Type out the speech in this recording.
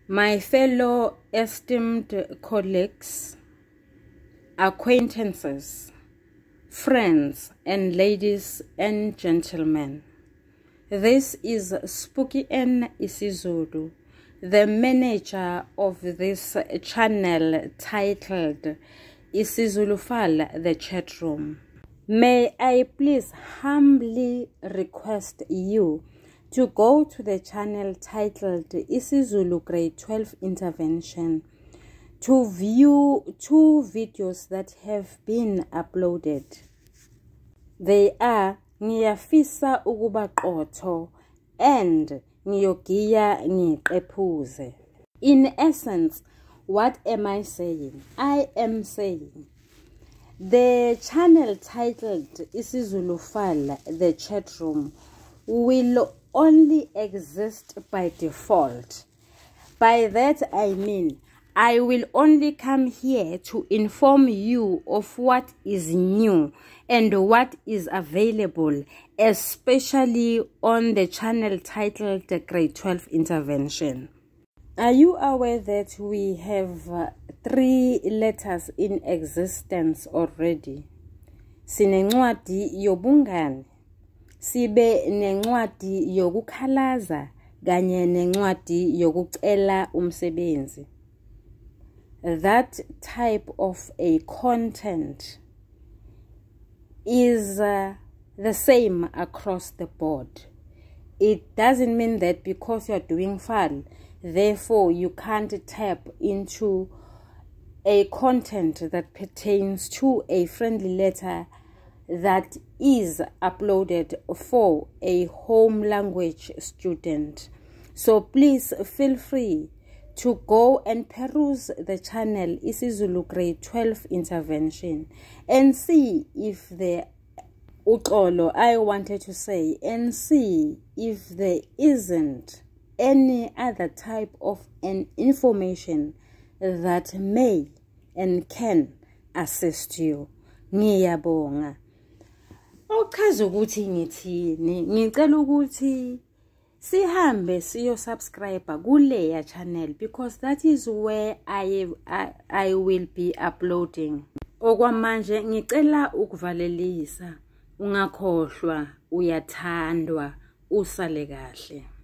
My fellow esteemed colleagues, acquaintances, friends, and ladies and gentlemen, this is Spooky N isiZulu, the manager of this channel titled isiZulu File, the chat room. May I please humbly request you to go to the channel titled isiZulu Grade 12 Intervention to view 2 videos that have been uploaded. They are Ngiyafisa ukuba qotho and Ngiyogiya ngiqephuze. In essence, what am I saying? I am saying the channel titled isiZulu File, the chat room, will only exist by default. By that I mean I will only come here to inform you of what is new and what is available, especially on the channel titled the Grade 12 Intervention. Are you aware that we have 3 letters in existence already? Sinencwadi yobungane, sibe nencwadi yokukhalaza kanye nencwadi yokucela umsebenzi. That type of a content is the same across the board. It doesn't mean that because you're doing file, therefore you can't tap into a content that pertains to a friendly letter that is uploaded for a home language student. So please feel free to go and peruse the channel isiZulu Grade 12 Intervention and see if the uxolo I wanted to say, and see if there isn't any other type of an information that may and can assist you. Ngiyabonga. Okazi ukuthi ngithini, ngicela ukuthi sihambe siyo subscribe kuleya channel because that is where I will be uploading. Okwamanje ngicela ukuvalelisa, ungakhohlwa, uyathandwa, usale kahle.